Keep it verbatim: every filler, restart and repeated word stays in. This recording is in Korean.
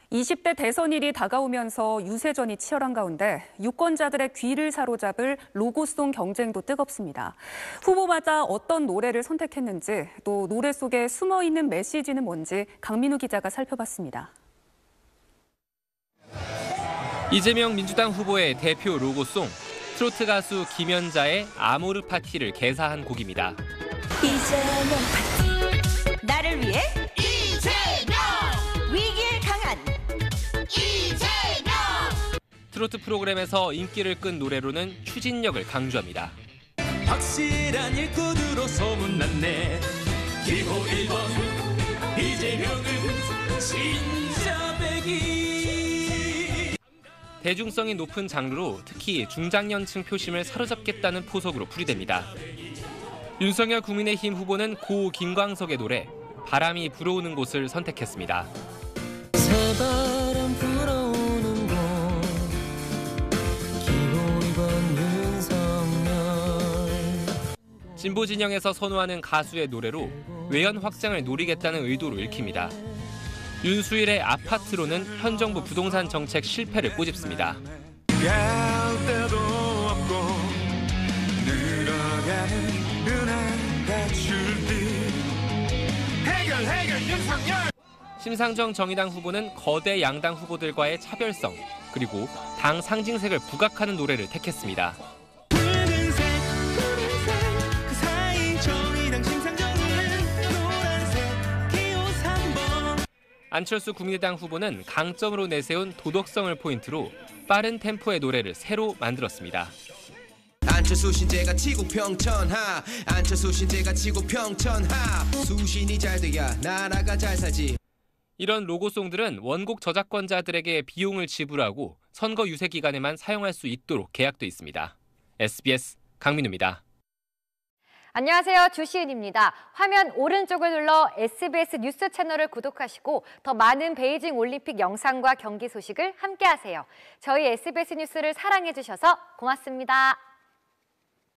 이십 대 대선일이 다가오면서 유세전이 치열한 가운데 유권자들의 귀를 사로잡을 로고송 경쟁도 뜨겁습니다. 후보마다 어떤 노래를 선택했는지, 또 노래 속에 숨어있는 메시지는 뭔지 강민우 기자가 살펴봤습니다. 이재명 민주당 후보의 대표 로고송, 트로트 가수 김연자의 아모르 파티를 개사한 곡입니다. 이재명 파티, 나를 위해 이재명, 위기에 강한 이재명. 트로트 프로그램에서 인기를 끈 노래로는 추진력을 강조합니다. 확실한 일꾼으로 소문났네. 기호 일 번 이재명은 진짜 백이. 대중성이 높은 장르로 특히 중장년층 표심을 사로잡겠다는 포석으로 풀이됩니다. 윤석열 국민의힘 후보는 고 김광석의 노래 바람이 불어오는 곳을 선택했습니다. 새바람 불어오는 곳, 기호 이 번 윤석열. 진보 진영에서 선호하는 가수의 노래로 외연 확장을 노리겠다는 의도로 읽힙니다. 윤수일의 아파트로는 현 정부 부동산 정책 실패를 꼬집습니다. 해결 해결 윤석열. 심상정 정의당 후보는 거대 양당 후보들과의 차별성, 그리고 당 상징색을 부각하는 노래를 택했습니다. 붉은색, 푸른색, 그 사이 정의당 심상정은 노란색, 기호 삼 번. 안철수 국민의당 후보는 강점으로 내세운 도덕성을 포인트로 빠른 템포의 노래를 새로 만들었습니다. 안철수 신재가 치고 평천하, 안철수 신재가 치고 평천하. 수신이 잘 돼야 나라가 잘 살지. 이런 로고송들은 원곡 저작권자들에게 비용을 지불하고 선거 유세 기간에만 사용할 수 있도록 계약돼 있습니다. 에스비에스 강민우입니다. 안녕하세요. 주시은입니다. 화면 오른쪽을 눌러 에스비에스 뉴스 채널을 구독하시고 더 많은 베이징 올림픽 영상과 경기 소식을 함께하세요. 저희 에스비에스 뉴스를 사랑해 주셔서 고맙습니다.